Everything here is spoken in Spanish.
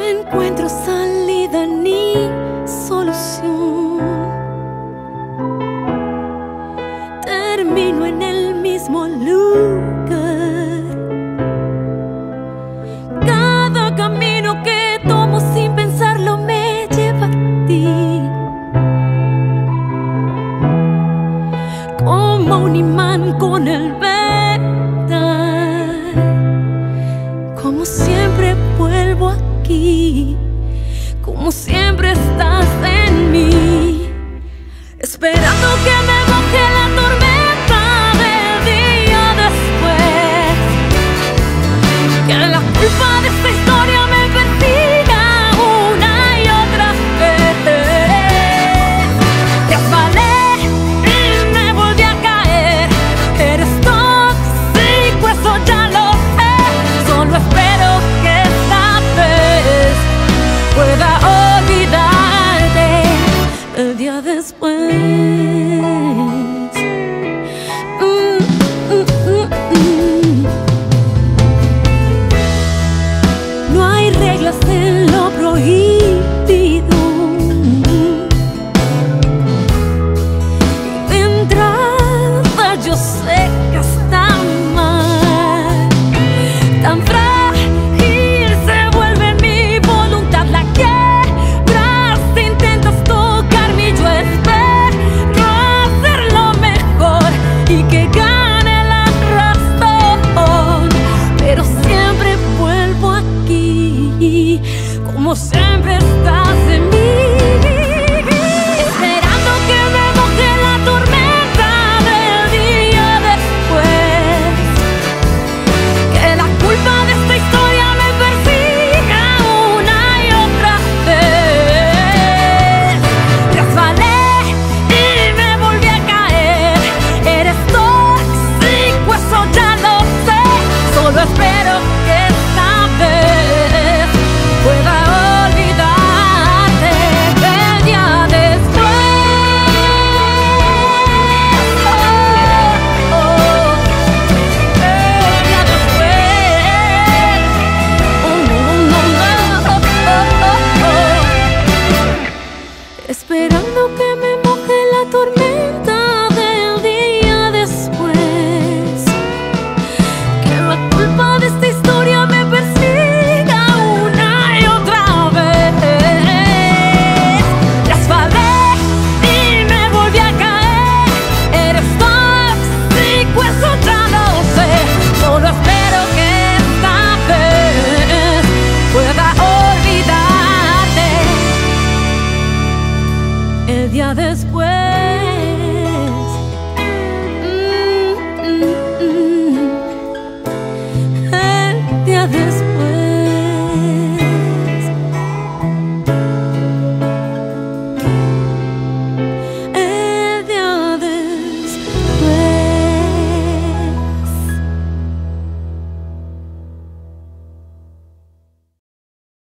encuentro salida ni solución. Termino en el mismo lugar. Cada camino que tomo sin pensarlo me lleva a ti. Como un imán con el verdad. Como siempre vuelvo aquí. Como siempre estás en mí. Esperando que me baje la tormenta del día después. Que la culpa de esta historia me persiga una y otra vez. Resbalé y me volví a caer. Eres tóxico, eso ya lo sé. Solo espero que esta vez pueda olvidarte el día después. No hay reglas en lo prohibido. De entrada yo sé que está mal. Tan frágil se vuelve mi voluntad. La quiebras, intentas tocarme y yo espero hacerlo mejor y que gane la razón. Pero siempre vuelvo aquí, como siempre.